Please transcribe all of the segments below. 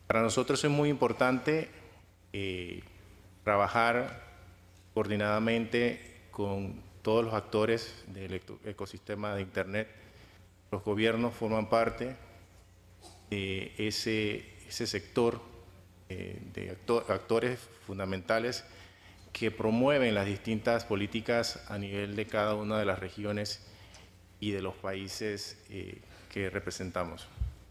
Para nosotros es muy importante trabajar coordinadamente con todos los actores del ecosistema de Internet. Los gobiernos forman parte de ese sector de actores fundamentales que promueven las distintas políticas a nivel de cada una de las regiones y de los países que representamos.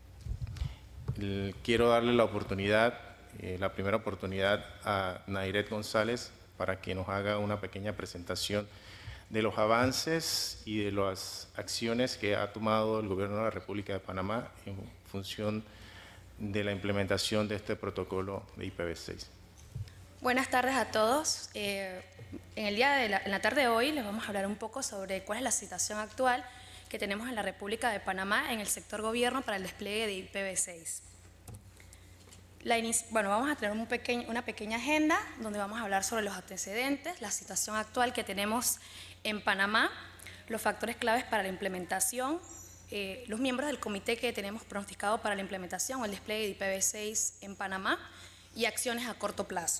Quiero darle la oportunidad, la primera oportunidad a Nairet González para que nos haga una pequeña presentación de los avances y de las acciones que ha tomado el Gobierno de la República de Panamá en función de la implementación de este protocolo de IPv6. Buenas tardes a todos. En la tarde de hoy les vamos a hablar un poco sobre cuál es la situación actual que tenemos en la República de Panamá en el sector gobierno para el despliegue de IPv6. Vamos a tener una pequeña agenda donde vamos a hablar sobre los antecedentes, la situación actual que tenemos en Panamá, los factores claves para la implementación, los miembros del comité que tenemos pronosticado para la implementación o el despliegue de IPv6 en Panamá y acciones a corto plazo.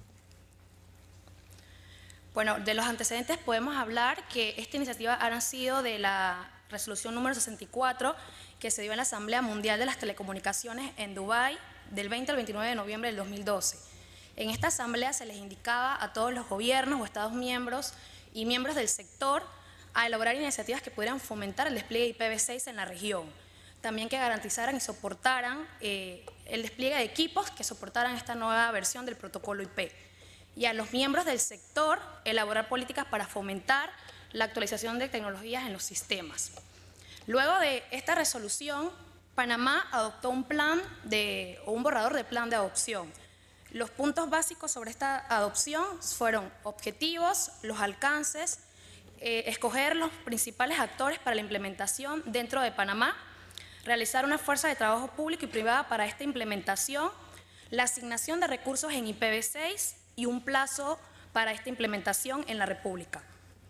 Bueno, de los antecedentes podemos hablar que esta iniciativa ha nacido de la resolución número 64 que se dio en la Asamblea Mundial de las Telecomunicaciones en Dubái del 20 al 29 de noviembre del 2012. En esta asamblea se les indicaba a todos los gobiernos o estados miembros y miembros del sector a elaborar iniciativas que pudieran fomentar el despliegue de IPv6 en la región. También que garantizaran y soportaran el despliegue de equipos que soportaran esta nueva versión del protocolo IP. Y a los miembros del sector elaborar políticas para fomentar la actualización de tecnologías en los sistemas. Luego de esta resolución, Panamá adoptó un borrador de plan de adopción. Los puntos básicos sobre esta adopción fueron objetivos, los alcances, escoger los principales actores para la implementación dentro de Panamá, realizar una fuerza de trabajo pública y privada para esta implementación, la asignación de recursos en IPv6 y un plazo para esta implementación en la República.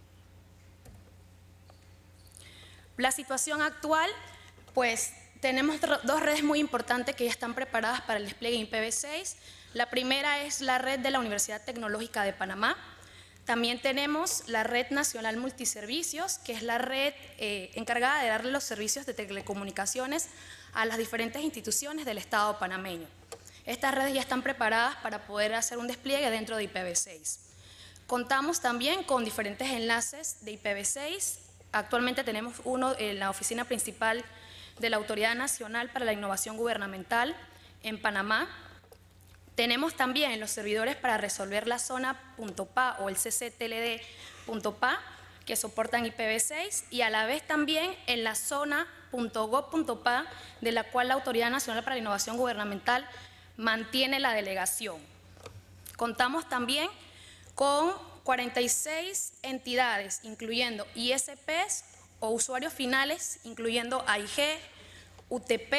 La situación actual, pues tenemos dos redes muy importantes que ya están preparadas para el despliegue de IPv6. La primera es la red de la Universidad Tecnológica de Panamá. También tenemos la Red Nacional Multiservicios, que es la red encargada de darle los servicios de telecomunicaciones a las diferentes instituciones del Estado panameño. Estas redes ya están preparadas para poder hacer un despliegue dentro de IPv6. Contamos también con diferentes enlaces de IPv6. Actualmente tenemos uno en la oficina principal de la Autoridad Nacional para la Innovación Gubernamental en Panamá. Tenemos también los servidores para resolver la zona.pa o el ccTLD.pa que soportan IPv6 y a la vez también en la zona.gov.pa de la cual la Autoridad Nacional para la Innovación Gubernamental mantiene la delegación. Contamos también con 46 entidades, incluyendo ISPs o usuarios finales, incluyendo AIG, UTP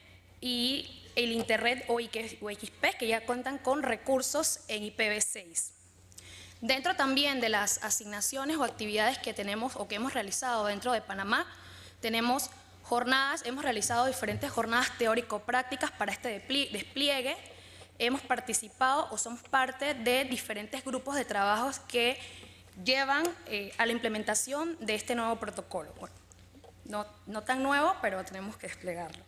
y el Internet o XP, que ya cuentan con recursos en IPv6. Dentro también de las asignaciones o actividades que tenemos o que hemos realizado dentro de Panamá, tenemos hemos realizado diferentes jornadas teórico-prácticas para este despliegue. Hemos participado o somos parte de diferentes grupos de trabajos que llevan a la implementación de este nuevo protocolo. Bueno, no tan nuevo, pero tenemos que desplegarlo.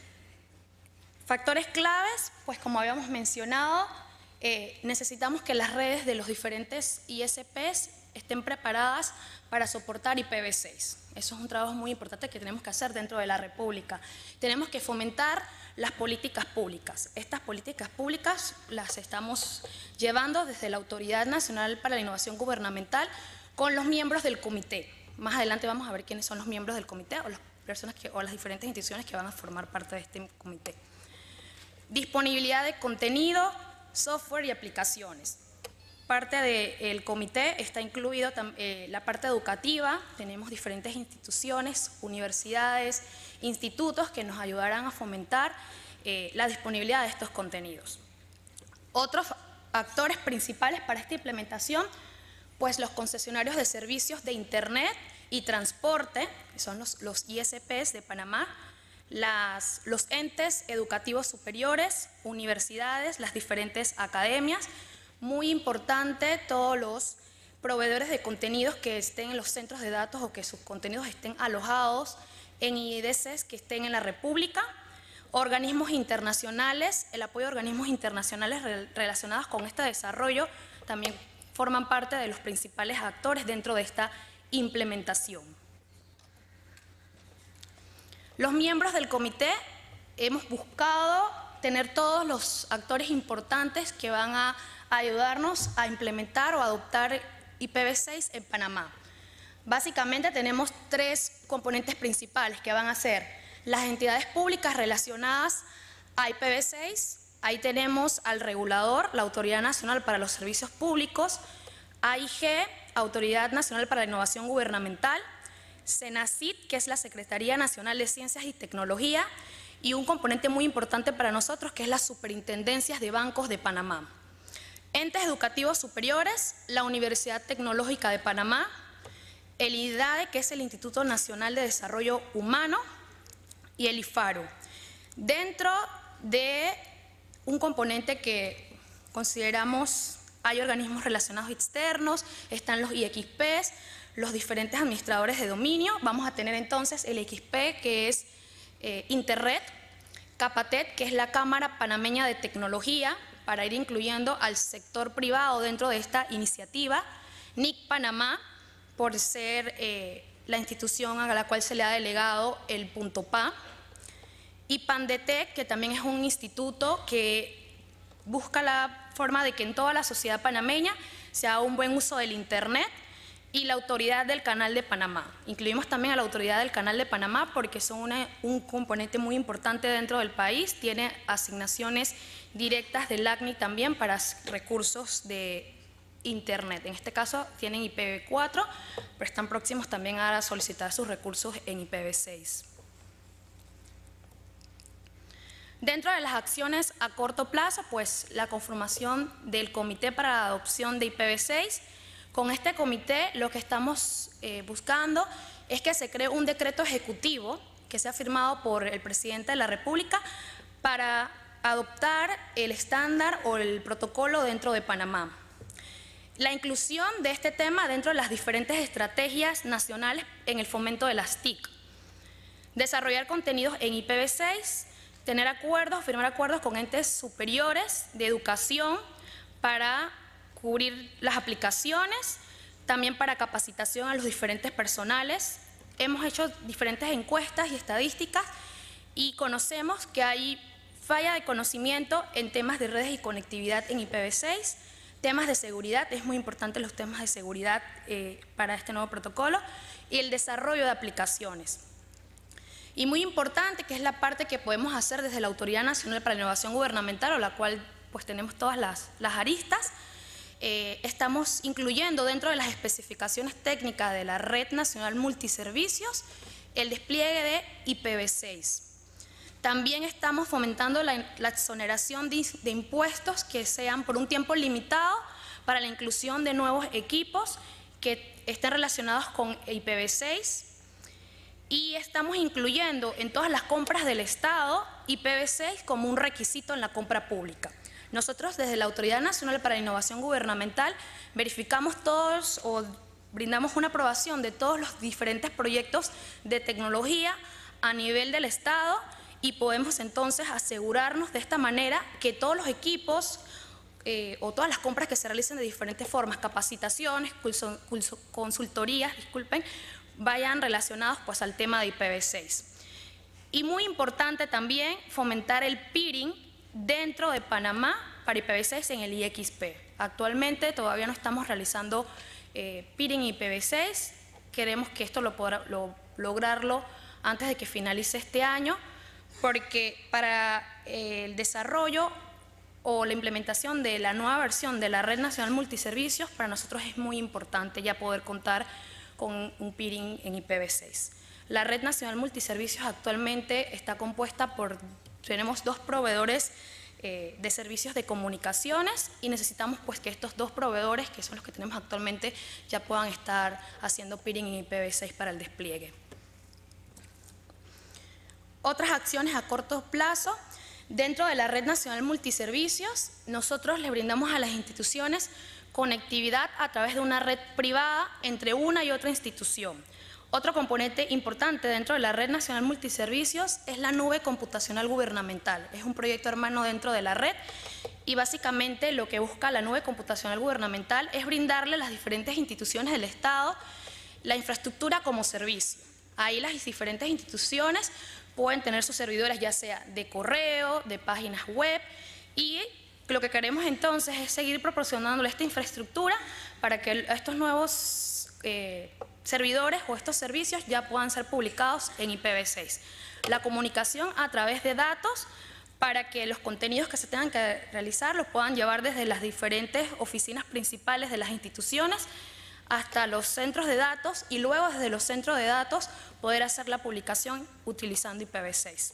Factores claves, pues como habíamos mencionado, necesitamos que las redes de los diferentes ISPs estén preparadas para soportar IPv6. Eso es un trabajo muy importante que tenemos que hacer dentro de la República. Tenemos que fomentar las políticas públicas. Estas políticas públicas las estamos llevando desde la Autoridad Nacional para la Innovación Gubernamental con los miembros del comité. Más adelante vamos a ver quiénes son los miembros del comité o las personas o las diferentes instituciones que van a formar parte de este comité. Disponibilidad de contenido, software y aplicaciones. Parte del comité está incluido la parte educativa. Tenemos diferentes instituciones, universidades, institutos que nos ayudarán a fomentar la disponibilidad de estos contenidos. Otros actores principales para esta implementación, pues los concesionarios de servicios de Internet y transporte, que son los ISPs de Panamá, los entes educativos superiores, universidades, las diferentes academias. Muy importante, todos los proveedores de contenidos que estén en los centros de datos o que sus contenidos estén alojados en IDCs que estén en la República. Organismos internacionales, el apoyo a organismos internacionales relacionados con este desarrollo también forman parte de los principales actores dentro de esta implementación. Los miembros del comité hemos buscado tener todos los actores importantes que van a ayudarnos a implementar o adoptar IPv6 en Panamá. Básicamente tenemos tres componentes principales que van a ser las entidades públicas relacionadas a IPv6. Ahí tenemos al regulador, la Autoridad Nacional para los Servicios Públicos, AIG, Autoridad Nacional para la Innovación Gubernamental, CENACIT, que es la Secretaría Nacional de Ciencias y Tecnología, y un componente muy importante para nosotros que es las superintendencias de bancos de Panamá. Entes educativos superiores, la Universidad Tecnológica de Panamá, el IDADE, que es el Instituto Nacional de Desarrollo Humano, y el IFARU. Dentro de un componente que consideramos, hay organismos relacionados externos, están los IXPs, los diferentes administradores de dominio. Vamos a tener entonces el XP, que es Interred, Capatet, que es la Cámara Panameña de Tecnología, para ir incluyendo al sector privado dentro de esta iniciativa, NIC Panamá, por ser la institución a la cual se le ha delegado el punto PA, y Pandetec, que también es un instituto que busca la forma de que en toda la sociedad panameña se haga un buen uso del Internet, y la Autoridad del Canal de Panamá. Incluimos también a la Autoridad del Canal de Panamá porque son un componente muy importante dentro del país, tiene asignaciones directas del ACNI también para recursos de Internet. En este caso tienen IPv4, pero están próximos también a solicitar sus recursos en IPv6. Dentro de las acciones a corto plazo, pues la conformación del Comité para la Adopción de IPv6. Con este comité lo que estamos buscando es que se cree un decreto ejecutivo que sea firmado por el presidente de la República para adoptar el estándar o el protocolo dentro de Panamá. La inclusión de este tema dentro de las diferentes estrategias nacionales en el fomento de las TIC. Desarrollar contenidos en IPv6, tener acuerdos, firmar acuerdos con entes superiores de educación para cubrir las aplicaciones, también para capacitación a los diferentes personales. Hemos hecho diferentes encuestas y estadísticas y conocemos que hay falla de conocimiento en temas de redes y conectividad en IPv6, temas de seguridad, es muy importante los temas de seguridad para este nuevo protocolo, y el desarrollo de aplicaciones. Y muy importante, que es la parte que podemos hacer desde la Autoridad Nacional para la Innovación Gubernamental, o la cual pues tenemos todas las aristas. Estamos incluyendo dentro de las especificaciones técnicas de la Red Nacional Multiservicios el despliegue de IPv6. También estamos fomentando la exoneración de impuestos que sean por un tiempo limitado para la inclusión de nuevos equipos que estén relacionados con IPv6. Y estamos incluyendo en todas las compras del Estado IPv6 como un requisito en la compra pública. Nosotros desde la Autoridad Nacional para la Innovación Gubernamental verificamos todos o brindamos una aprobación de todos los diferentes proyectos de tecnología a nivel del Estado y podemos entonces asegurarnos de esta manera que todos los equipos o todas las compras que se realicen de diferentes formas, capacitaciones, consultorías, vayan relacionados pues al tema de IPv6. Y muy importante también fomentar el peering dentro de Panamá para IPv6 en el IXP. Actualmente todavía no estamos realizando peering IPv6, queremos que esto lograrlo antes de que finalice este año, porque para el desarrollo o la implementación de la nueva versión de la Red Nacional Multiservicios, para nosotros es muy importante ya poder contar con un peering en IPv6. La Red Nacional Multiservicios actualmente está compuesta por, tenemos 2 proveedores de servicios de comunicaciones y necesitamos pues que estos 2 proveedores, que son los que tenemos actualmente, ya puedan estar haciendo peering en IPv6 para el despliegue. Otras acciones a corto plazo. Dentro de la Red Nacional Multiservicios, nosotros le brindamos a las instituciones conectividad a través de una red privada entre una y otra institución. Otro componente importante dentro de la Red Nacional Multiservicios es la nube computacional gubernamental. Es un proyecto hermano dentro de la red y básicamente lo que busca la nube computacional gubernamental es brindarle a las diferentes instituciones del Estado la infraestructura como servicio. Ahí las diferentes instituciones pueden tener sus servidores ya sea de correo, de páginas web, y lo que queremos entonces es seguir proporcionándole esta infraestructura para que estos nuevos servidores o estos servicios ya puedan ser publicados en IPv6. La comunicación a través de datos para que los contenidos que se tengan que realizar los puedan llevar desde las diferentes oficinas principales de las instituciones hasta los centros de datos y luego desde los centros de datos poder hacer la publicación utilizando IPv6.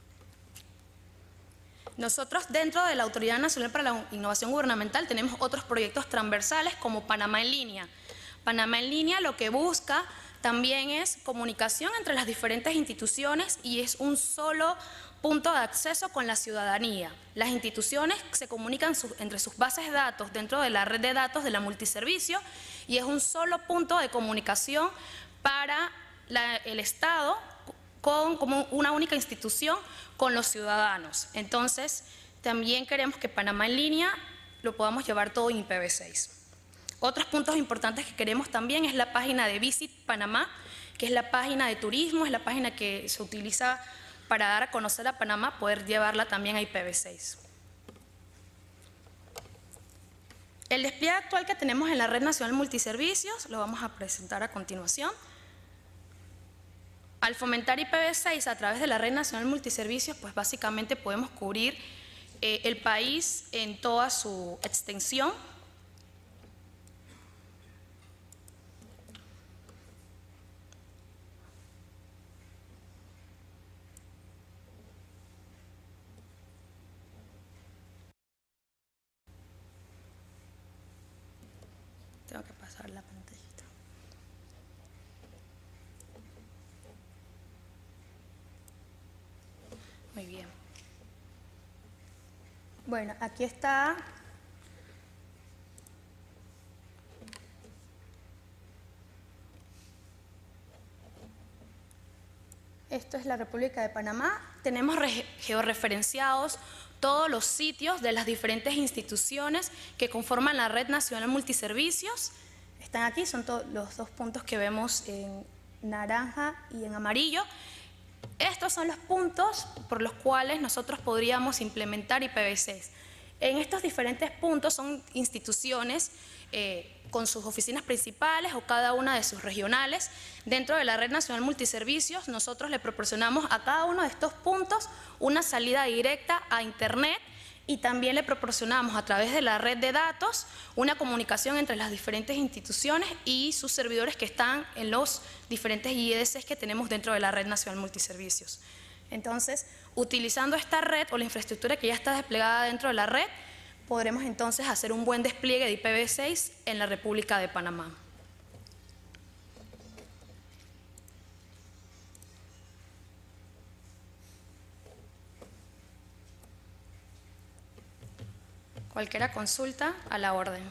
Nosotros dentro de la Autoridad Nacional para la Innovación Gubernamental tenemos otros proyectos transversales como Panamá en línea. Panamá en línea lo que busca también es comunicación entre las diferentes instituciones y es un solo punto de acceso con la ciudadanía. Las instituciones se comunican entre sus bases de datos dentro de la red de datos de la multiservicio y es un solo punto de comunicación para el Estado como una única institución con los ciudadanos. Entonces, también queremos que Panamá en línea lo podamos llevar todo en IPv6. Otros puntos importantes que queremos también es la página de Visit Panamá, que es la página de turismo, es la página que se utiliza para dar a conocer a Panamá, poder llevarla también a IPv6. El despliegue actual que tenemos en la Red Nacional Multiservicios lo vamos a presentar a continuación. Al fomentar IPv6 a través de la Red Nacional Multiservicios, pues básicamente podemos cubrir el país en toda su extensión. Tengo que pasar la pantallita. Muy bien. Bueno, aquí está. Esto es la República de Panamá. Tenemos georreferenciados todos los sitios de las diferentes instituciones que conforman la Red Nacional Multiservicios. Están aquí, son los dos puntos que vemos en naranja y en amarillo. Estos son los puntos por los cuales nosotros podríamos implementar IPv6. En estos diferentes puntos son instituciones con sus oficinas principales o cada una de sus regionales. Dentro de la Red Nacional Multiservicios, nosotros le proporcionamos a cada uno de estos puntos una salida directa a Internet y también le proporcionamos a través de la red de datos una comunicación entre las diferentes instituciones y sus servidores que están en los diferentes IEDCs que tenemos dentro de la Red Nacional Multiservicios. Entonces, utilizando esta red o la infraestructura que ya está desplegada dentro de la red, podremos entonces hacer un buen despliegue de IPv6 en la República de Panamá. Cualquier consulta, a la orden.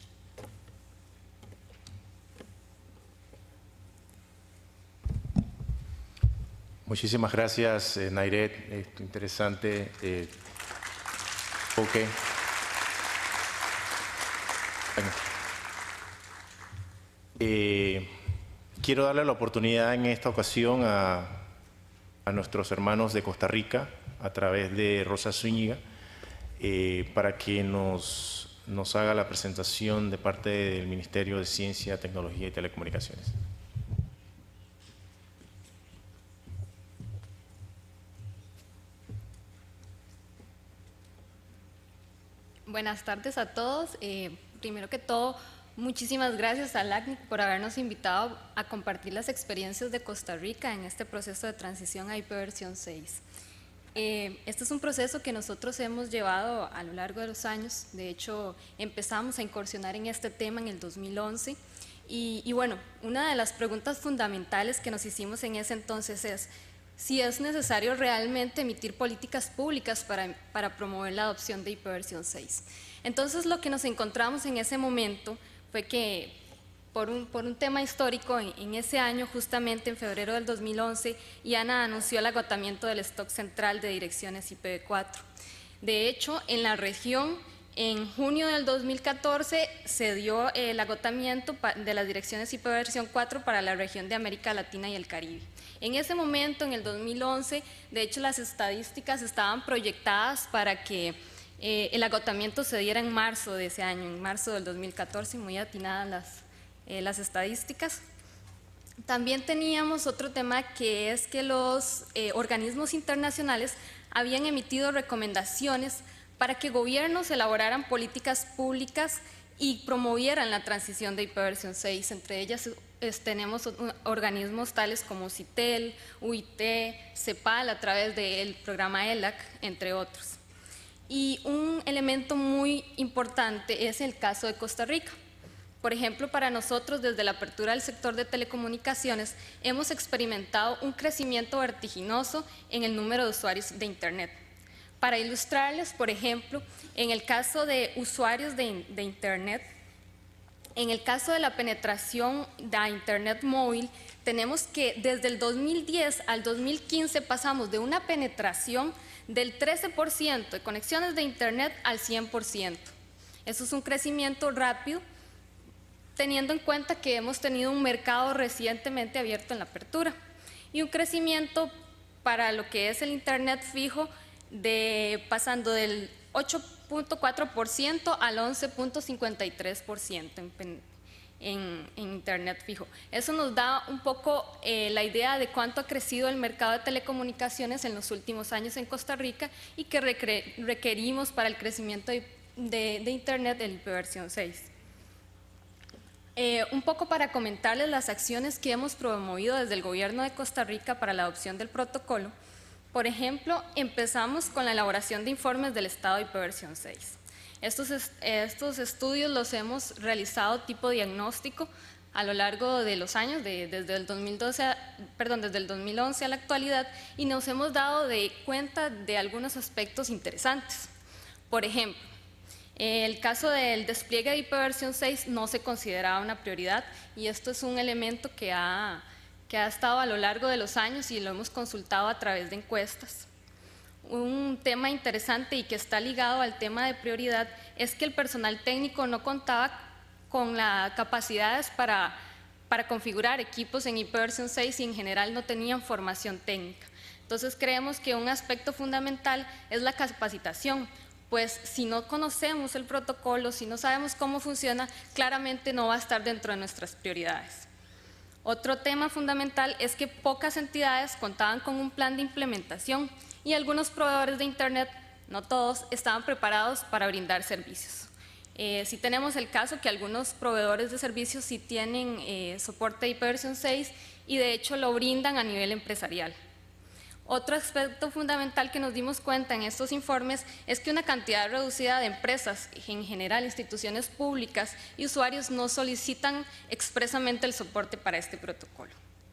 Muchísimas gracias, Nairet. Interesante enfoque. Quiero darle la oportunidad en esta ocasión a nuestros hermanos de Costa Rica, a través de Rosa Zúñiga, para que nos haga la presentación de parte del Ministerio de Ciencia, Tecnología y Telecomunicaciones. Buenas tardes a todos. Primero que todo, muchísimas gracias a LACNIC por habernos invitado a compartir las experiencias de Costa Rica en este proceso de transición a IPv6. Este es un proceso que nosotros hemos llevado a lo largo de los años. De hecho, empezamos a incursionar en este tema en el 2011 y bueno, una de las preguntas fundamentales que nos hicimos en ese entonces es si es necesario realmente emitir políticas públicas para promover la adopción de IPv6. Entonces, lo que nos encontramos en ese momento fue que, por un tema histórico, en ese año, justamente en febrero del 2011, IANA anunció el agotamiento del stock central de direcciones IPv4. De hecho, en la región, en junio del 2014, se dio el agotamiento de las direcciones IPv4 para la región de América Latina y el Caribe. En ese momento, en el 2011, de hecho, las estadísticas estaban proyectadas para que el agotamiento se diera en marzo de ese año, en marzo del 2014, muy atinadas las estadísticas. También teníamos otro tema, que es que los organismos internacionales habían emitido recomendaciones para que gobiernos elaboraran políticas públicas y promovieran la transición de IPv6. Entre ellas tenemos organismos tales como CITEL, UIT, CEPAL a través del programa ELAC, entre otros. Y un elemento muy importante es el caso de Costa Rica. Por ejemplo, para nosotros, desde la apertura del sector de telecomunicaciones, hemos experimentado un crecimiento vertiginoso en el número de usuarios de Internet. Para ilustrarles, por ejemplo, en el caso de usuarios de Internet, en el caso de la penetración de Internet móvil, tenemos que desde el 2010 al 2015 pasamos de una penetración del 13% de conexiones de Internet al 100%. Eso es un crecimiento rápido, teniendo en cuenta que hemos tenido un mercado recientemente abierto en la apertura y un crecimiento para lo que es el Internet fijo pasando del 8.4% al 11.53% en Internet fijo. Eso nos da un poco la idea de cuánto ha crecido el mercado de telecomunicaciones en los últimos años en Costa Rica y que requerimos para el crecimiento de Internet el IPv6. Un poco para comentarles las acciones que hemos promovido desde el Gobierno de Costa Rica para la adopción del protocolo. Por ejemplo, empezamos con la elaboración de informes del estado de IPv6. Estos estudios los hemos realizado tipo diagnóstico a lo largo de los años, desde el 2011 a la actualidad, y nos hemos dado cuenta de algunos aspectos interesantes. Por ejemplo, el caso del despliegue de IPv6 no se consideraba una prioridad, y esto es un elemento que ha estado a lo largo de los años y lo hemos consultado a través de encuestas. Un tema interesante y que está ligado al tema de prioridad es que el personal técnico no contaba con las capacidades para configurar equipos en IPv6 y en general no tenían formación técnica. Entonces creemos que un aspecto fundamental es la capacitación, pues si no conocemos el protocolo, si no sabemos cómo funciona, claramente no va a estar dentro de nuestras prioridades. Otro tema fundamental es que pocas entidades contaban con un plan de implementación y algunos proveedores de Internet, no todos, estaban preparados para brindar servicios. Sí tenemos el caso que algunos proveedores de servicios sí tienen soporte de IPv6 y de hecho lo brindan a nivel empresarial. Otro aspecto fundamental que nos dimos cuenta en estos informes es que una cantidad reducida de empresas, en general instituciones públicas y usuarios, no solicitan expresamente el soporte para este protocolo.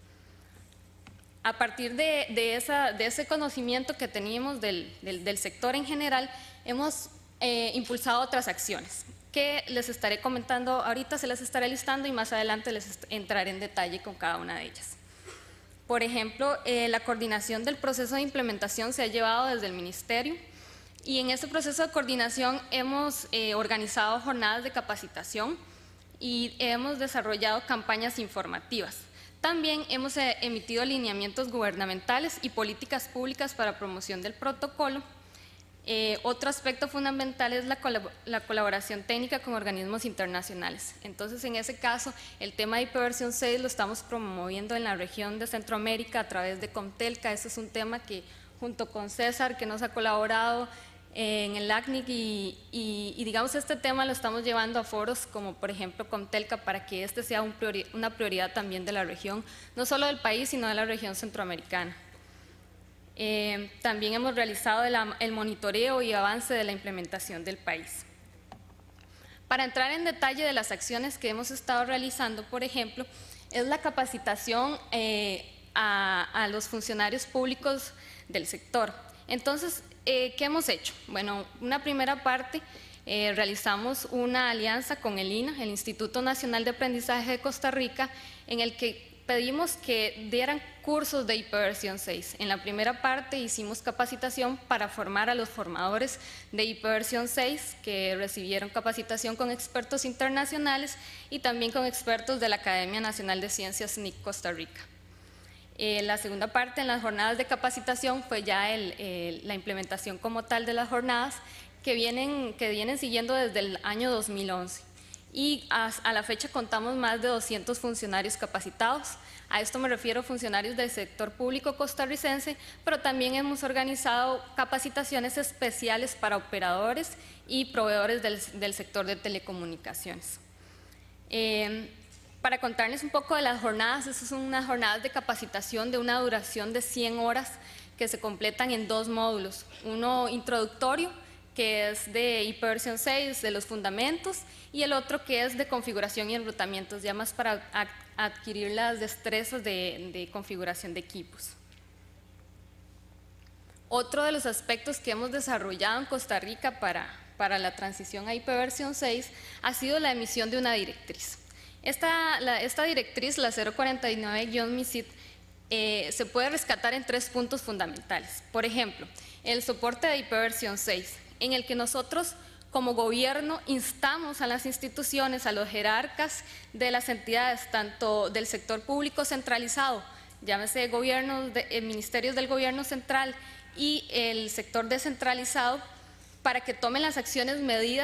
A partir de ese conocimiento que teníamos del sector en general, hemos impulsado otras acciones que les estaré comentando ahorita, se las estaré listando y más adelante les entraré en detalle con cada una de ellas. Por ejemplo, la coordinación del proceso de implementación se ha llevado desde el Ministerio y en este proceso de coordinación hemos organizado jornadas de capacitación y hemos desarrollado campañas informativas. También hemos emitido lineamientos gubernamentales y políticas públicas para promoción del protocolo. Otro aspecto fundamental es la colaboración técnica con organismos internacionales. Entonces, en ese caso, el tema de IPv6 lo estamos promoviendo en la región de Centroamérica a través de Comtelca. Ese es un tema que, junto con César, que nos ha colaborado en el ACNIC, y digamos, este tema lo estamos llevando a foros como, por ejemplo, Comtelca, para que este sea una prioridad también de la región, no solo del país, sino de la región centroamericana. También hemos realizado el monitoreo y avance de la implementación del país. Para entrar en detalle de las acciones que hemos estado realizando, por ejemplo, es la capacitación a los funcionarios públicos del sector. Entonces, ¿qué hemos hecho? Bueno, una primera parte, realizamos una alianza con el INA, el Instituto Nacional de Aprendizaje de Costa Rica, en el que pedimos que dieran cursos de IP-versión 6. En la primera parte hicimos capacitación para formar a los formadores de IP-versión 6, que recibieron capacitación con expertos internacionales y también con expertos de la Academia Nacional de Ciencias NIC Costa Rica. La segunda parte, en las jornadas de capacitación, fue ya la implementación como tal de las jornadas que vienen siguiendo desde el año 2011. Y a la fecha contamos más de 200 funcionarios capacitados. A esto me refiero a funcionarios del sector público costarricense, pero también hemos organizado capacitaciones especiales para operadores y proveedores del sector de telecomunicaciones. Para contarles un poco de las jornadas, estas son unas jornadas de capacitación de una duración de 100 horas que se completan en 2 módulos. Uno introductorio, que es de IP-versión 6, de los fundamentos, y el otro que es de configuración y enrutamientos, ya más para adquirir las destrezas de configuración de equipos. Otro de los aspectos que hemos desarrollado en Costa Rica para la transición a IP-versión 6 ha sido la emisión de una directriz. Esta directriz, la 049-MISIT, se puede rescatar en 3 puntos fundamentales. Por ejemplo, el soporte de IP-versión 6, en el que nosotros como gobierno instamos a las instituciones, a los jerarcas de las entidades, tanto del sector público centralizado, llámese ministerios del gobierno central y el sector descentralizado, para que tomen las acciones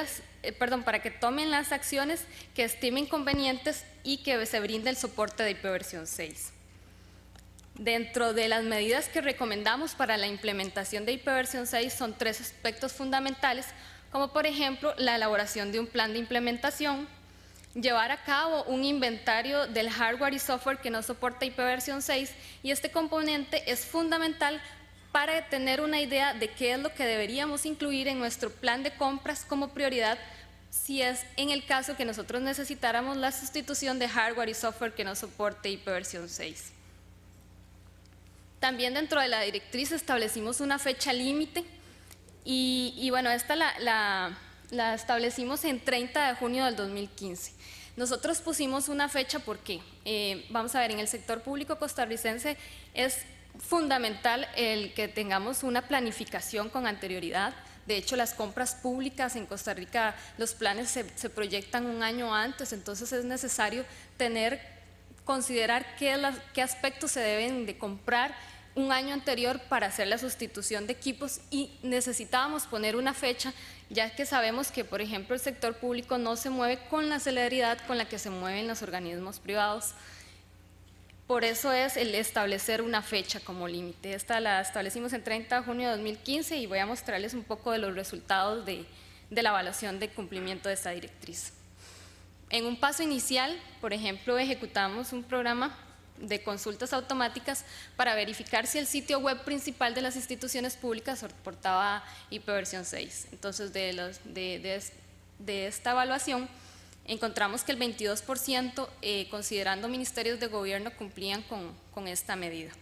que estimen convenientes y que se brinde el soporte de IP-versión 6. Dentro de las medidas que recomendamos para la implementación de IP-versión 6 son 3 aspectos fundamentales, como por ejemplo la elaboración de un plan de implementación, llevar a cabo un inventario del hardware y software que no soporta IP-versión 6, y este componente es fundamental para tener una idea de qué es lo que deberíamos incluir en nuestro plan de compras como prioridad, si es en el caso que nosotros necesitáramos la sustitución de hardware y software que no soporte IP-versión 6. También dentro de la directriz establecimos una fecha límite y bueno, esta la establecimos en 30 de junio del 2015. Nosotros pusimos una fecha porque, vamos a ver, en el sector público costarricense es fundamental el que tengamos una planificación con anterioridad. De hecho, las compras públicas en Costa Rica, los planes se proyectan un año antes, entonces es necesario considerar qué aspectos se deben de comprar un año anterior para hacer la sustitución de equipos, y necesitábamos poner una fecha, ya que sabemos que, por ejemplo, el sector público no se mueve con la celeridad con la que se mueven los organismos privados. Por eso es el establecer una fecha como límite. Esta la establecimos en 30 de junio de 2015 y voy a mostrarles un poco de los resultados de la evaluación de cumplimiento de esta directriz. En un paso inicial, por ejemplo, ejecutamos un programa de consultas automáticas para verificar si el sitio web principal de las instituciones públicas soportaba IP-versión 6. Entonces, de esta evaluación, encontramos que el 22%, considerando ministerios de gobierno, cumplían con esta medida.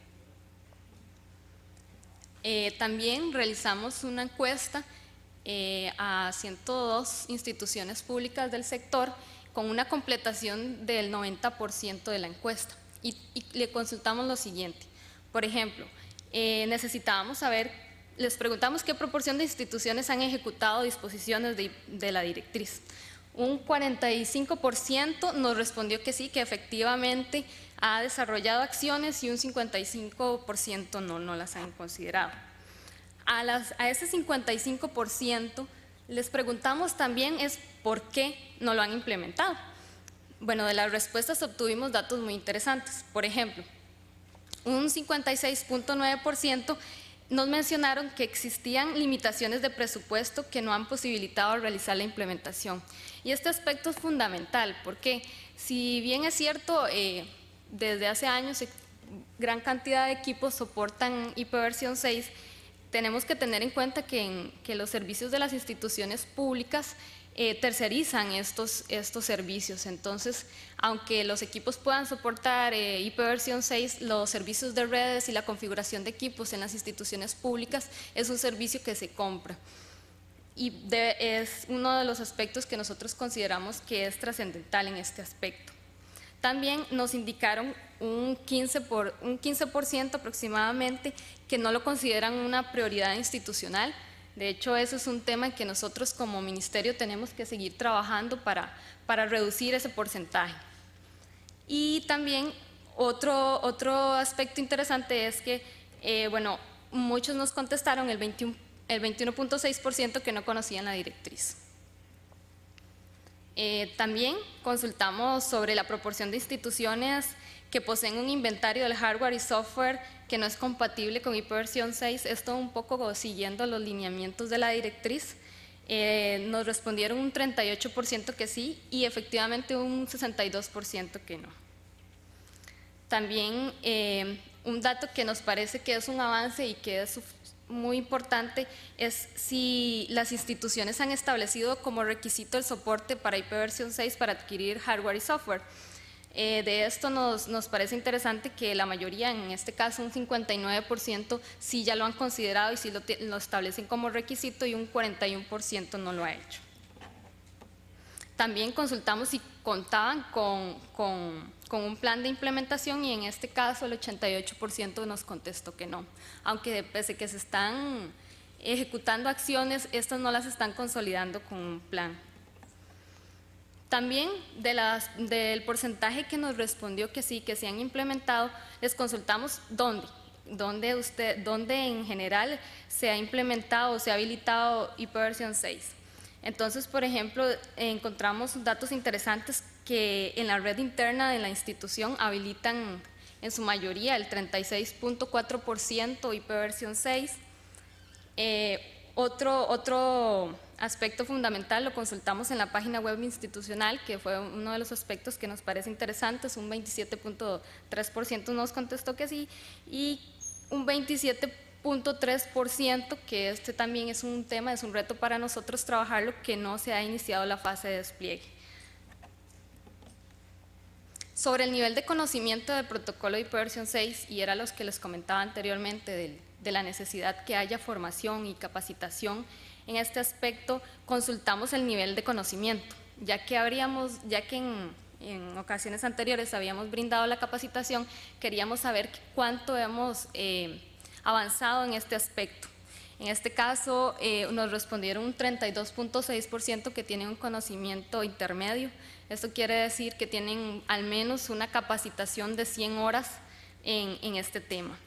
También realizamos una encuesta a 102 instituciones públicas del sector con una completación del 90% de la encuesta. Y le consultamos lo siguiente. Por ejemplo, necesitábamos saber, les preguntamos qué proporción de instituciones han ejecutado disposiciones de la directriz. Un 45% nos respondió que sí, que efectivamente ha desarrollado acciones, y un 55% no las han considerado. A ese 55% les preguntamos también por qué no lo han implementado. Bueno, de las respuestas obtuvimos datos muy interesantes. Por ejemplo, un 56.9% nos mencionaron que existían limitaciones de presupuesto que no han posibilitado realizar la implementación. Y este aspecto es fundamental porque, si bien es cierto, desde hace años gran cantidad de equipos soportan IP-versión 6, tenemos que tener en cuenta que los servicios de las instituciones públicas tercerizan estos servicios. Entonces, aunque los equipos puedan soportar IPv6, los servicios de redes y la configuración de equipos en las instituciones públicas es un servicio que se compra. Y es uno de los aspectos que nosotros consideramos que es trascendental en este aspecto. También nos indicaron un 15% aproximadamente que no lo consideran una prioridad institucional. De hecho, eso es un tema que nosotros como ministerio tenemos que seguir trabajando para reducir ese porcentaje. Y también otro aspecto interesante es que, bueno, muchos nos contestaron, el 21.6% que no conocían la directriz. También consultamos sobre la proporción de instituciones que poseen un inventario del hardware y software que no es compatible con IPv6, esto un poco siguiendo los lineamientos de la directriz. Nos respondieron un 38% que sí y efectivamente un 62% que no. También un dato que nos parece que es un avance y que es muy importante es si las instituciones han establecido como requisito el soporte para IPv6 para adquirir hardware y software. De esto nos parece interesante que la mayoría, en este caso un 59%, sí ya lo han considerado y sí lo establecen como requisito y un 41% no lo ha hecho. También consultamos si contaban con un plan de implementación y en este caso el 88% nos contestó que no, aunque pese que se están ejecutando acciones, estas no las están consolidando con un plan. También del porcentaje que nos respondió que sí, que se han implementado, les consultamos dónde en general se ha implementado o se ha habilitado IPv6. Entonces, por ejemplo, encontramos datos interesantes que en la red interna de la institución habilitan en su mayoría el 36.4% IPv6. Otro aspecto fundamental lo consultamos en la página web institucional, que fue uno de los aspectos que nos parece interesantes, un 27.3% nos contestó que sí y un 27.3% que este también es un tema, es un reto para nosotros trabajarlo, que no se ha iniciado la fase de despliegue. Sobre el nivel de conocimiento del protocolo de IPv6, y era los que les comentaba anteriormente de la necesidad que haya formación y capacitación, en este aspecto consultamos el nivel de conocimiento, ya que en ocasiones anteriores habíamos brindado la capacitación, queríamos saber cuánto hemos avanzado en este aspecto. En este caso nos respondieron un 32.6% que tienen un conocimiento intermedio. Esto quiere decir que tienen al menos una capacitación de 100 horas en este tema.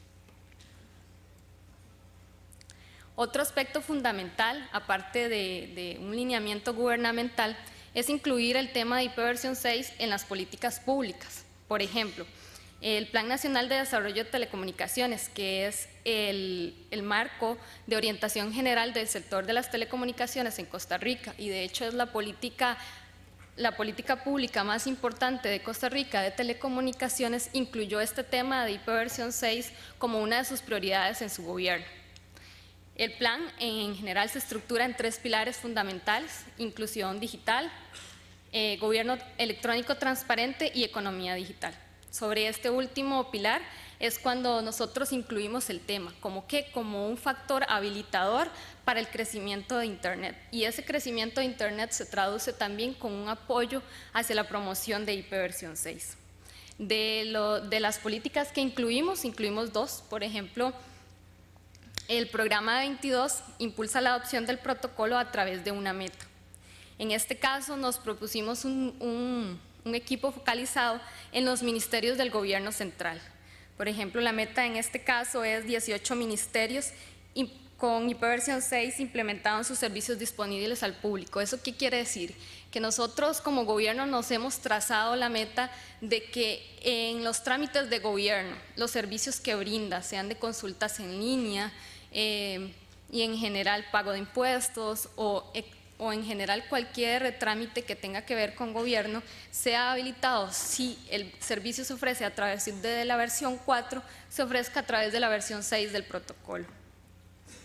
Otro aspecto fundamental, aparte de un lineamiento gubernamental, es incluir el tema de IPv6 en las políticas públicas. Por ejemplo, el Plan Nacional de Desarrollo de Telecomunicaciones, que es el marco de orientación general del sector de las telecomunicaciones en Costa Rica, y de hecho es la política pública más importante de Costa Rica de telecomunicaciones, incluyó este tema de IPv6 como una de sus prioridades en su gobierno. El plan en general se estructura en 3 pilares fundamentales: inclusión digital, gobierno electrónico transparente y economía digital. Sobre este último pilar es cuando nosotros incluimos el tema, como un factor habilitador para el crecimiento de Internet. Y ese crecimiento de Internet se traduce también con un apoyo hacia la promoción de IPv6. De las políticas que incluimos 2, por ejemplo, el programa 22 impulsa la adopción del protocolo a través de una meta. En este caso nos propusimos un equipo focalizado en los ministerios del gobierno central. Por ejemplo, la meta en este caso es 18 ministerios con IPv6 implementado en sus servicios disponibles al público. ¿Eso qué quiere decir? Que nosotros como gobierno nos hemos trazado la meta de que en los trámites de gobierno, los servicios que brinda, sean de consultas en línea y en general pago de impuestos o en general cualquier trámite que tenga que ver con gobierno, sea habilitado. Si el servicio se ofrece a través de la versión 4, se ofrezca a través de la versión 6 del protocolo.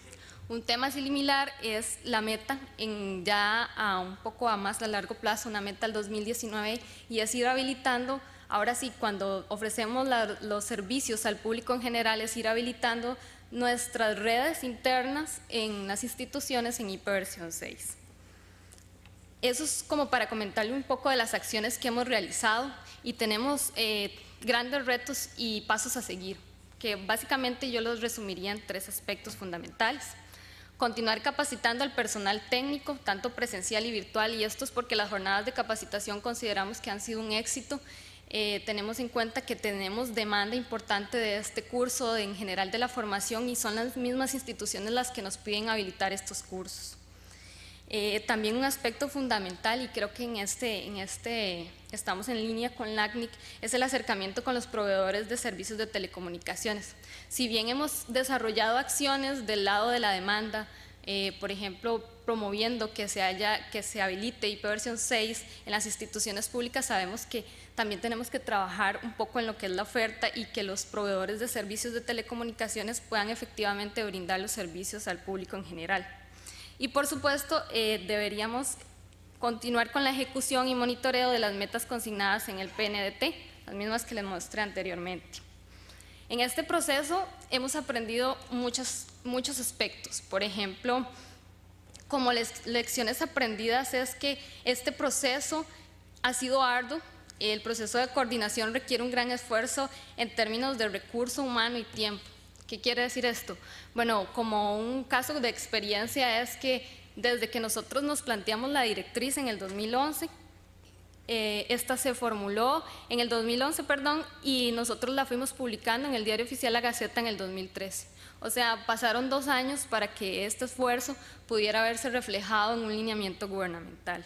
Un tema similar es la meta, ya a un poco más a largo plazo, una meta al 2019, y es ir habilitando, ahora sí, cuando ofrecemos los servicios al público en general, es ir habilitando nuestras redes internas en las instituciones en IP versión 6. Eso es como para comentarle un poco de las acciones que hemos realizado, y tenemos grandes retos y pasos a seguir, que básicamente yo los resumiría en 3 aspectos fundamentales. Continuar capacitando al personal técnico, tanto presencial y virtual, y esto es porque las jornadas de capacitación consideramos que han sido un éxito. Tenemos en cuenta que tenemos demanda importante de este curso, en general de la formación, y son las mismas instituciones las que nos piden habilitar estos cursos. También un aspecto fundamental, y creo que en este estamos en línea con LACNIC, es el acercamiento con los proveedores de servicios de telecomunicaciones. Si bien hemos desarrollado acciones del lado de la demanda, por ejemplo, promoviendo que se habilite IP versión 6 en las instituciones públicas, sabemos que también tenemos que trabajar un poco en lo que es la oferta, y que los proveedores de servicios de telecomunicaciones puedan efectivamente brindar los servicios al público en general. Y por supuesto, deberíamos continuar con la ejecución y monitoreo de las metas consignadas en el PNDT, las mismas que les mostré anteriormente. En este proceso hemos aprendido muchos aspectos. Por ejemplo, como lecciones aprendidas es que este proceso ha sido arduo. El proceso de coordinación requiere un gran esfuerzo en términos de recurso humano y tiempo. ¿Qué quiere decir esto? Bueno, como un caso de experiencia es que desde que nosotros nos planteamos la directriz en el 2011, esta se formuló en el 2011, y nosotros la fuimos publicando en el Diario Oficial La Gaceta en el 2013. O sea, pasaron 2 años para que este esfuerzo pudiera verse reflejado en un lineamiento gubernamental.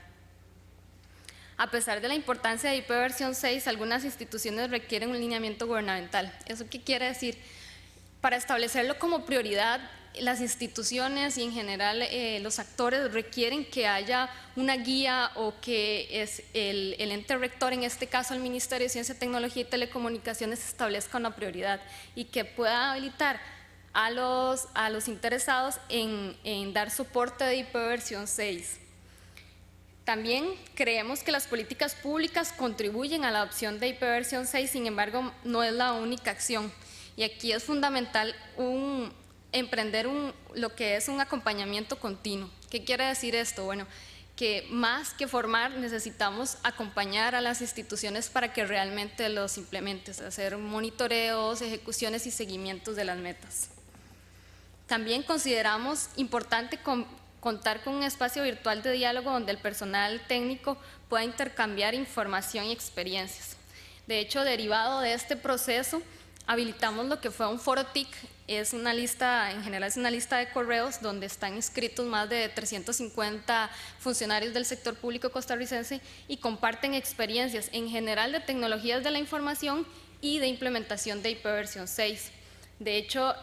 A pesar de la importancia de IP versión 6, algunas instituciones requieren un lineamiento gubernamental. ¿Eso qué quiere decir? Para establecerlo como prioridad, las instituciones y en general los actores requieren que haya una guía, o que es el ente rector, en este caso el Ministerio de Ciencia, Tecnología y Telecomunicaciones, establezca una prioridad y que pueda habilitar a los interesados en dar soporte de IP versión 6. También creemos que las políticas públicas contribuyen a la adopción de IP versión 6, sin embargo, no es la única acción. Y aquí es fundamental emprender lo que es un acompañamiento continuo. ¿Qué quiere decir esto? Bueno, que más que formar necesitamos acompañar a las instituciones para que realmente los implementen, hacer monitoreos, ejecuciones y seguimientos de las metas. También consideramos importante contar con un espacio virtual de diálogo donde el personal técnico pueda intercambiar información y experiencias. De hecho, derivado de este proceso, habilitamos lo que fue un foro TIC. Es una lista, en general es una lista de correos donde están inscritos más de 350 funcionarios del sector público costarricense y comparten experiencias en general de tecnologías de la información y de implementación de IP versión 6. De hecho,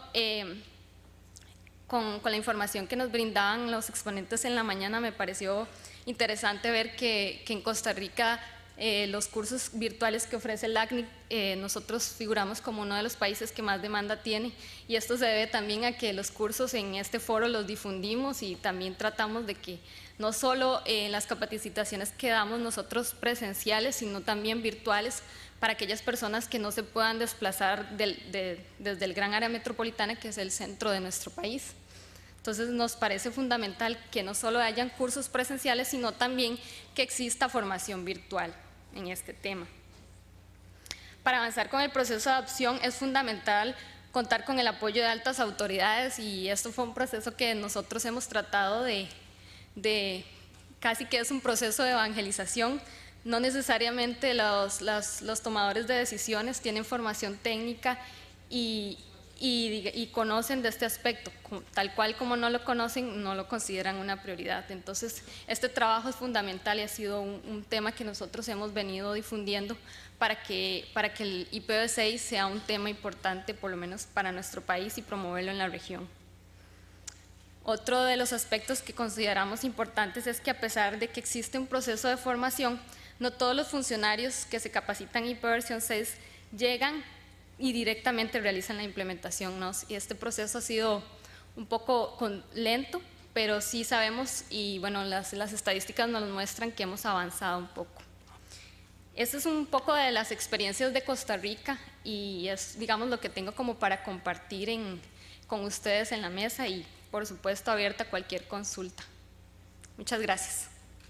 con la información que nos brindaban los exponentes en la mañana, me pareció interesante ver que en Costa Rica los cursos virtuales que ofrece el LACNIC, nosotros figuramos como uno de los países que más demanda tiene, y esto se debe también a que los cursos en este foro los difundimos, y también tratamos de que no solo las capacitaciones que damos nosotros presenciales, sino también virtuales, para aquellas personas que no se puedan desplazar desde el gran área metropolitana, que es el centro de nuestro país. Entonces nos parece fundamental que no solo hayan cursos presenciales, sino también que exista formación virtual en este tema. Para avanzar con el proceso de adopción es fundamental contar con el apoyo de altas autoridades, y esto fue un proceso que nosotros hemos tratado de casi que es un proceso de evangelización. No necesariamente los tomadores de decisiones tienen formación técnica y conocen de este aspecto, tal cual como no lo conocen, no lo consideran una prioridad. Entonces, este trabajo es fundamental y ha sido un tema que nosotros hemos venido difundiendo para que el IPv6 sea un tema importante, por lo menos para nuestro país, y promoverlo en la región. Otro de los aspectos que consideramos importantes es que, a pesar de que existe un proceso de formación, no todos los funcionarios que se capacitan en IP versión 6 llegan y directamente realizan la implementación, ¿no? Y este proceso ha sido un poco lento, pero sí sabemos, y bueno, las estadísticas nos muestran que hemos avanzado un poco. Eso es un poco de las experiencias de Costa Rica y es, digamos, lo que tengo como para compartir con ustedes en la mesa y, por supuesto, abierta a cualquier consulta. Muchas gracias.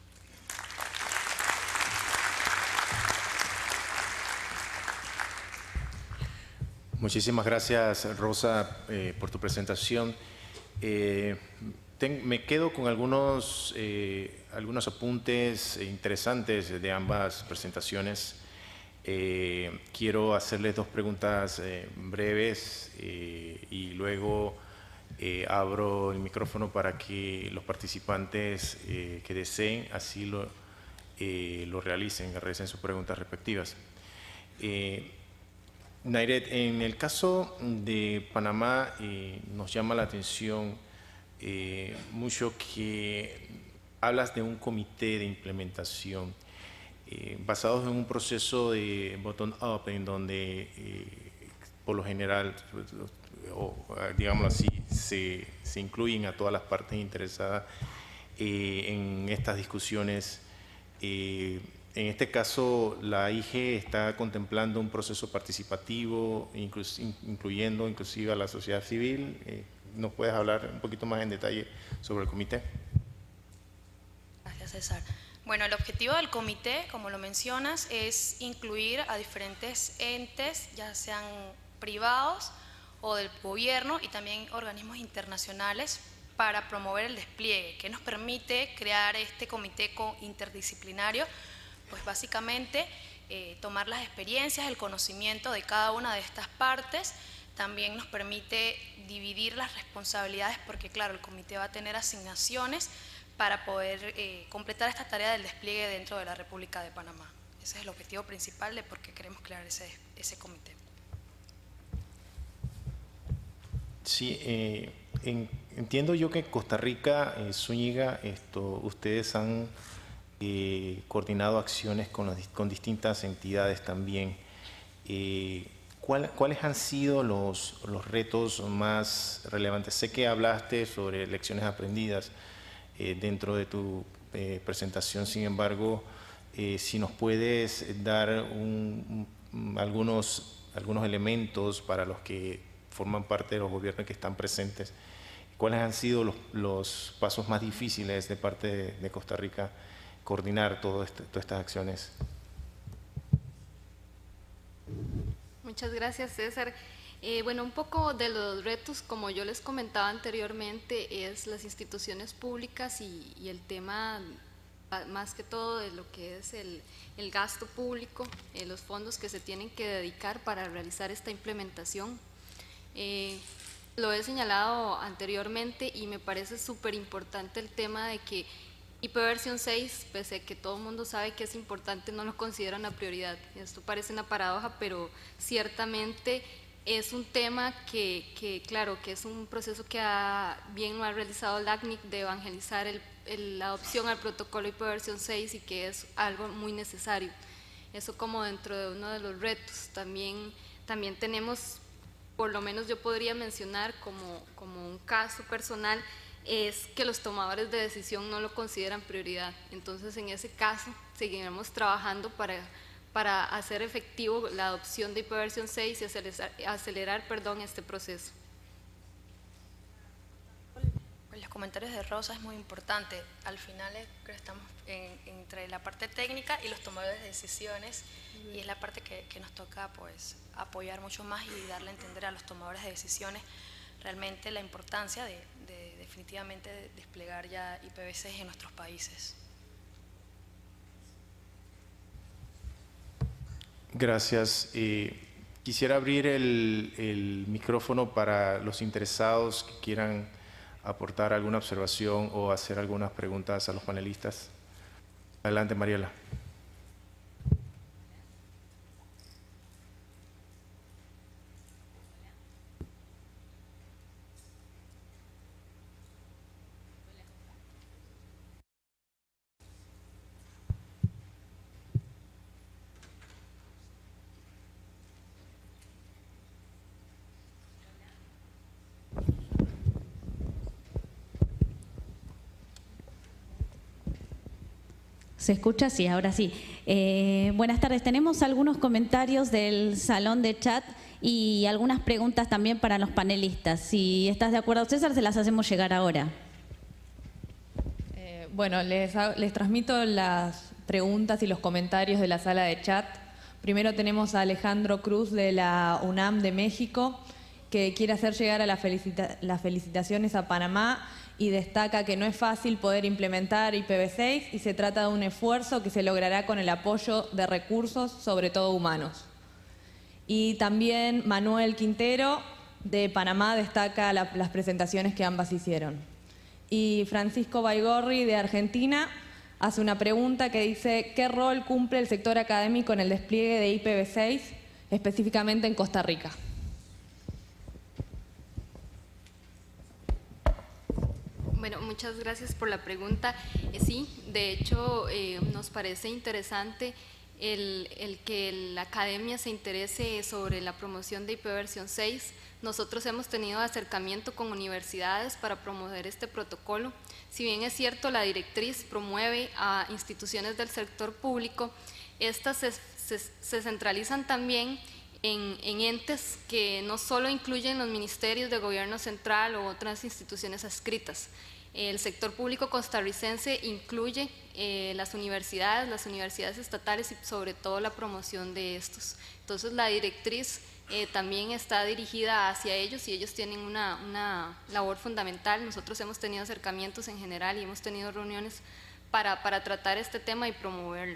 Muchísimas gracias, Rosa, por tu presentación. Me quedo con algunos apuntes interesantes de ambas presentaciones. Quiero hacerles dos preguntas breves y luego abro el micrófono para que los participantes que deseen así lo realicen sus preguntas respectivas. Nairet, en el caso de Panamá nos llama la atención mucho que hablas de un comité de implementación basados en un proceso de bottom-up en donde por lo general, digámoslo así, se incluyen a todas las partes interesadas en estas discusiones. En este caso, la IG está contemplando un proceso participativo, incluyendo inclusive a la sociedad civil. ¿Nos puedes hablar un poquito más en detalle sobre el comité? Gracias, César. Bueno, el objetivo del comité, como lo mencionas, es incluir a diferentes entes, ya sean privados o del gobierno y también organismos internacionales, para promover el despliegue, que nos permite crear este comité interdisciplinario. Pues básicamente tomar las experiencias, el conocimiento de cada una de estas partes. También nos permite dividir las responsabilidades porque, claro, el comité va a tener asignaciones para poder completar esta tarea del despliegue dentro de la República de Panamá. Ese es el objetivo principal de por qué queremos crear ese comité. Sí, entiendo yo que en Costa Rica, Zúñiga, ustedes han coordinado acciones con distintas entidades también. ¿Cuáles han sido los retos más relevantes? Sé que hablaste sobre lecciones aprendidas dentro de tu presentación, sin embargo, si nos puedes dar algunos elementos para los que forman parte de los gobiernos que están presentes, ¿cuáles han sido los pasos más difíciles de parte de Costa Rica coordinar todas estas acciones? Muchas gracias, César. Bueno, un poco de los retos, como yo les comentaba anteriormente, es las instituciones públicas y el tema más que todo de lo que es el gasto público, los fondos que se tienen que dedicar para realizar esta implementación. Lo he señalado anteriormente y me parece súper importante el tema de que IP versión 6, pese a que todo el mundo sabe que es importante, no lo considera una prioridad. Esto parece una paradoja, pero ciertamente es un tema que claro, que es un proceso que bien lo ha realizado el ACNIC de evangelizar la adopción al protocolo IP versión 6 y que es algo muy necesario. Eso como dentro de uno de los retos. También tenemos, por lo menos yo podría mencionar como un caso personal, es que los tomadores de decisión no lo consideran prioridad. Entonces, en ese caso, seguiremos trabajando para hacer efectivo la adopción de IP versión 6 y acelerar este proceso. Los comentarios de Rosa es muy importante. Al final creo que estamos entre la parte técnica y los tomadores de decisiones, y es la parte que nos toca pues apoyar mucho más y darle a entender a los tomadores de decisiones realmente la importancia de definitivamente desplegar ya IPv6 en nuestros países. Gracias. Quisiera abrir el micrófono para los interesados que quieran aportar alguna observación o hacer algunas preguntas a los panelistas. Adelante, Mariela. ¿Se escucha? Sí, ahora sí. Buenas tardes. Tenemos algunos comentarios del salón de chat y algunas preguntas también para los panelistas. Si estás de acuerdo, César, se las hacemos llegar ahora. Bueno, les transmito las preguntas y los comentarios de la sala de chat. Primero tenemos a Alejandro Cruz de la UNAM de México, que quiere hacer llegar a las felicitaciones a Panamá y destaca que no es fácil poder implementar IPv6 y se trata de un esfuerzo que se logrará con el apoyo de recursos, sobre todo humanos. Y también Manuel Quintero de Panamá destaca las presentaciones que ambas hicieron. Y Francisco Baigorri de Argentina hace una pregunta que dice: ¿qué rol cumple el sector académico en el despliegue de IPv6, específicamente en Costa Rica? Bueno, muchas gracias por la pregunta. Sí, de hecho, nos parece interesante el que la academia se interese sobre la promoción de IPv6. Nosotros hemos tenido acercamiento con universidades para promover este protocolo. Si bien es cierto, la directriz promueve a instituciones del sector público, estas se centralizan también en entes que no solo incluyen los ministerios de gobierno central o otras instituciones adscritas. El sector público costarricense incluye las universidades estatales y sobre todo la promoción de estos. Entonces la directriz también está dirigida hacia ellos y ellos tienen una labor fundamental. Nosotros hemos tenido acercamientos en general y hemos tenido reuniones para tratar este tema y promoverlo.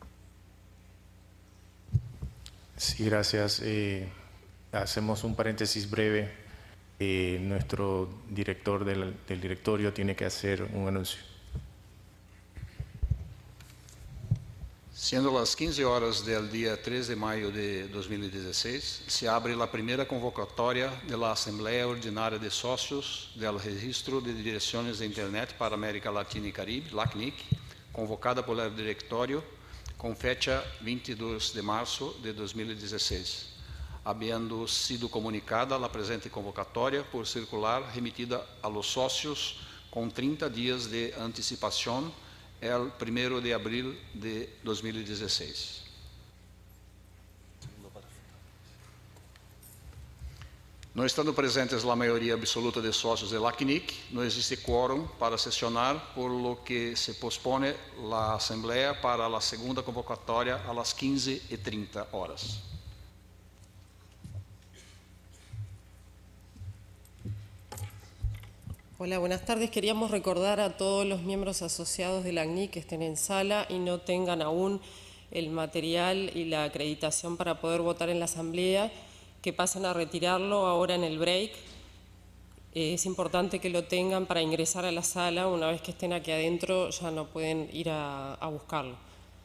Sí, gracias. Hacemos un paréntesis breve. Nuestro director del directorio tiene que hacer un anuncio. Siendo las 15 horas del día 3 de mayo de 2016, se abre la primera convocatoria de la Asamblea Ordinaria de Socios del Registro de Direcciones de Internet para América Latina y Caribe, LACNIC, convocada por el directorio con fecha 22 de marzo de 2016. Habiendo sido comunicada la presente convocatoria por circular remitida a los socios con 30 días de anticipación el 1 de abril de 2016. No estando presentes la mayoría absoluta de socios de LACNIC, no existe quórum para sesionar, por lo que se pospone la asamblea para la segunda convocatoria a las 15:30 horas. Hola, buenas tardes. Queríamos recordar a todos los miembros asociados de la ACNIC que estén en sala y no tengan aún el material y la acreditación para poder votar en la asamblea, que pasen a retirarlo ahora en el break. Es importante que lo tengan para ingresar a la sala. Una vez que estén aquí adentro ya no pueden ir a buscarlo.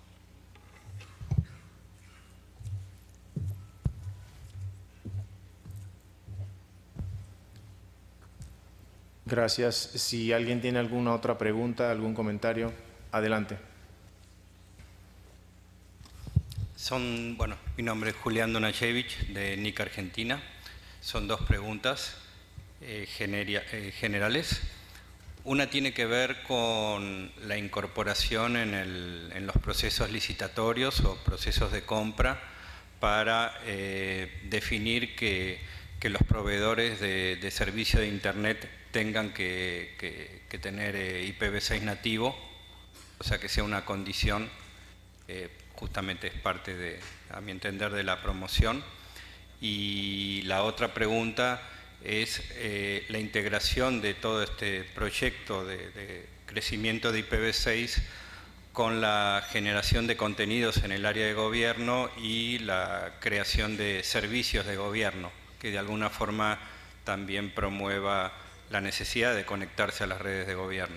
Gracias. Si alguien tiene alguna otra pregunta, algún comentario, adelante. Bueno, mi nombre es Julián Donachevich, de NIC Argentina. Son dos preguntas generales. Una tiene que ver con la incorporación en los procesos licitatorios o procesos de compra para definir que los proveedores de servicio de Internet tengan que tener IPv6 nativo, o sea que sea una condición, justamente es parte a mi entender, de la promoción. Y la otra pregunta es la integración de todo este proyecto de crecimiento de IPv6 con la generación de contenidos en el área de gobierno y la creación de servicios de gobierno, que de alguna forma también promueva la necesidad de conectarse a las redes de gobierno.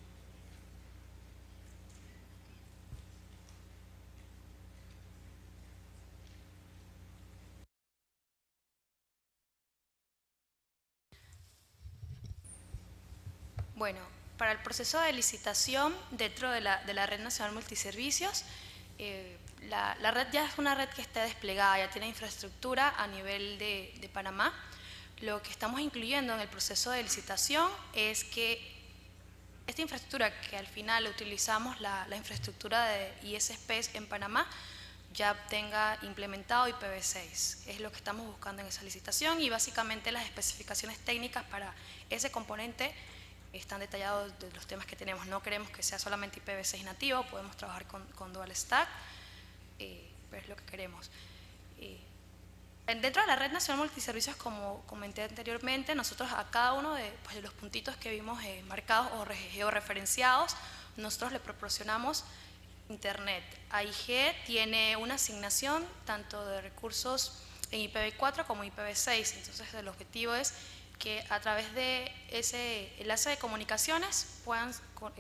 Bueno, para el proceso de licitación dentro de la Red Nacional Multiservicios, la red ya es una red que está desplegada, ya tiene infraestructura a nivel de Panamá. Lo que estamos incluyendo en el proceso de licitación es que esta infraestructura que al final utilizamos, la infraestructura de ISPs en Panamá, ya tenga implementado IPv6. Es lo que estamos buscando en esa licitación y básicamente las especificaciones técnicas para ese componente están detallados de los temas que tenemos. No queremos que sea solamente IPv6 nativo, podemos trabajar con Dual Stack, pero es lo que queremos. Dentro de la Red Nacional Multiservicios, como comenté anteriormente, nosotros a cada uno de los puntitos que vimos marcados o georreferenciados, nosotros le proporcionamos Internet. AIG tiene una asignación tanto de recursos en IPv4 como IPv6, entonces el objetivo es que a través de ese enlace de comunicaciones puedan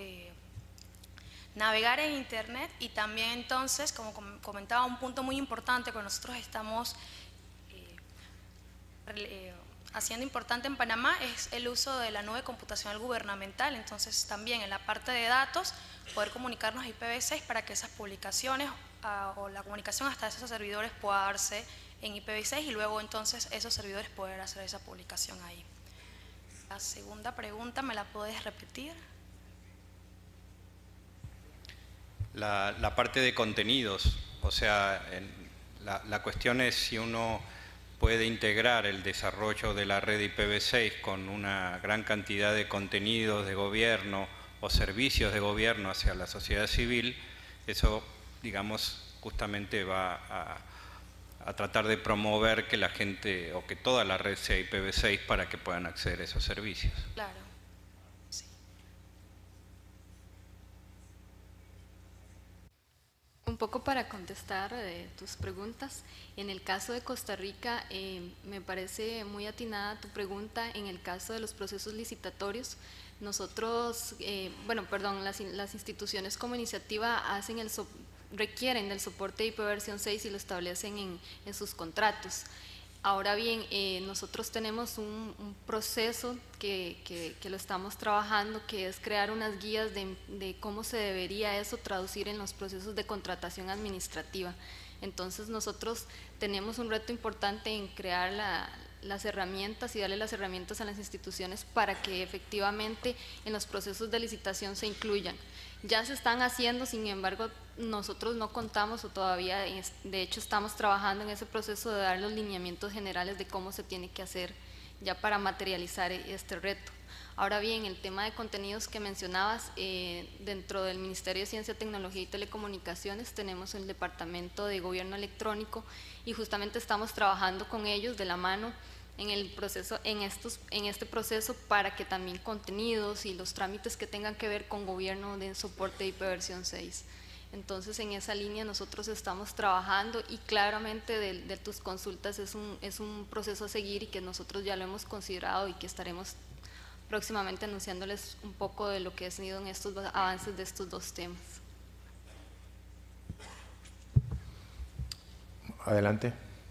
navegar en Internet y también entonces, como comentaba, un punto muy importante que nosotros estamos haciendo importante en Panamá es el uso de la nube computacional gubernamental, entonces también en la parte de datos poder comunicarnos a IPv6 para que esas publicaciones o la comunicación hasta esos servidores pueda darse en IPv6 y luego entonces esos servidores poder hacer esa publicación ahí. La segunda pregunta, ¿me la puedes repetir? La parte de contenidos, o sea, la cuestión es si uno puede integrar el desarrollo de la red IPv6 con una gran cantidad de contenidos de gobierno o servicios de gobierno hacia la sociedad civil. Eso, digamos, justamente va a tratar de promover que la gente o que toda la red sea IPv6 para que puedan acceder a esos servicios. Claro. Sí. Un poco para contestar tus preguntas, en el caso de Costa Rica me parece muy atinada tu pregunta. En el caso de los procesos licitatorios, nosotros, las instituciones como iniciativa requieren del soporte de IPv6 y lo establecen en sus contratos. Ahora bien, nosotros tenemos un proceso que lo estamos trabajando, que es crear unas guías de cómo se debería eso traducir en los procesos de contratación administrativa. Entonces nosotros tenemos un reto importante en crear las herramientas y darle las herramientas a las instituciones para que efectivamente en los procesos de licitación se incluyan. Ya se están haciendo, sin embargo, nosotros no contamos o todavía, de hecho estamos trabajando en ese proceso de dar los lineamientos generales de cómo se tiene que hacer ya para materializar este reto. Ahora bien, el tema de contenidos que mencionabas, dentro del Ministerio de Ciencia, Tecnología y Telecomunicaciones tenemos el Departamento de Gobierno Electrónico y justamente estamos trabajando con ellos de la mano en el proceso, en este proceso para que también contenidos y los trámites que tengan que ver con gobierno den soporte de IPv6. Entonces en esa línea nosotros estamos trabajando y claramente de tus consultas es un proceso a seguir y que nosotros ya lo hemos considerado y que estaremos próximamente anunciándoles un poco de lo que ha sido en estos avances de estos dos temas. Adelante.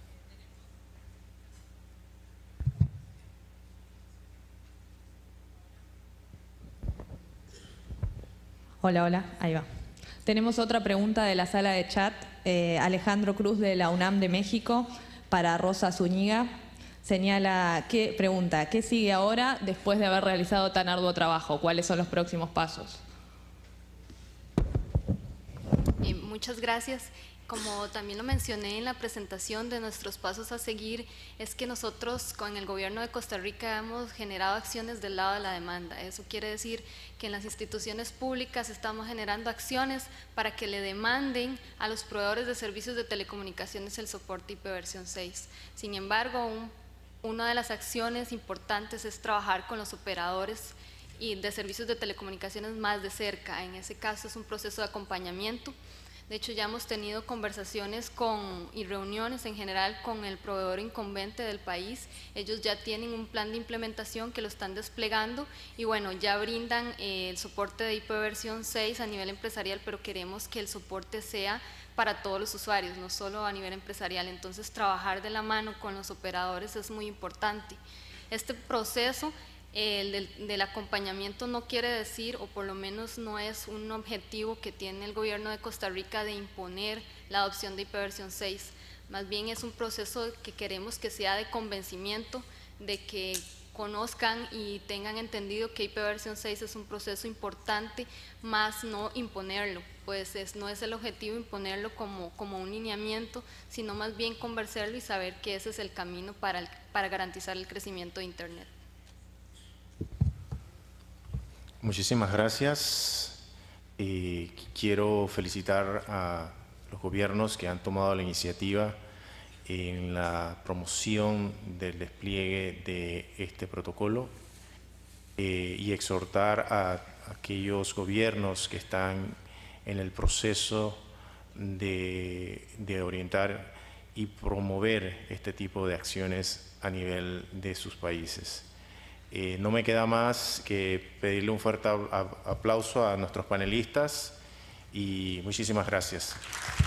Hola, ahí va. Tenemos otra pregunta de la sala de chat. Alejandro Cruz de la UNAM de México para Rosa Zúñiga. Señala, pregunta, ¿qué sigue ahora después de haber realizado tan arduo trabajo? ¿Cuáles son los próximos pasos? Muchas gracias. Como también lo mencioné en la presentación, de nuestros pasos a seguir es que nosotros con el gobierno de Costa Rica hemos generado acciones del lado de la demanda. Eso quiere decir que en las instituciones públicas estamos generando acciones para que le demanden a los proveedores de servicios de telecomunicaciones el soporte IPv6. Sin embargo, una de las acciones importantes es trabajar con los operadores y de servicios de telecomunicaciones más de cerca. En ese caso es un proceso de acompañamiento. De hecho, ya hemos tenido conversaciones y reuniones en general con el proveedor incumbente del país. Ellos ya tienen un plan de implementación que lo están desplegando y bueno, ya brindan el soporte de IPv6 a nivel empresarial, pero queremos que el soporte sea para todos los usuarios, no solo a nivel empresarial. Entonces, trabajar de la mano con los operadores es muy importante. Este proceso del acompañamiento no quiere decir, o por lo menos no es un objetivo que tiene el gobierno de Costa Rica de imponer la adopción de IPv6, más bien es un proceso que queremos que sea de convencimiento de que conozcan y tengan entendido que IP versión 6 es un proceso importante, más no imponerlo, pues no es el objetivo imponerlo como un lineamiento, sino más bien conversarlo y saber que ese es el camino para garantizar el crecimiento de Internet. Muchísimas gracias. Quiero felicitar a los gobiernos que han tomado la iniciativa en la promoción del despliegue de este protocolo y exhortar a aquellos gobiernos que están en el proceso de orientar y promover este tipo de acciones a nivel de sus países. No me queda más que pedirle un fuerte aplauso a nuestros panelistas y muchísimas gracias.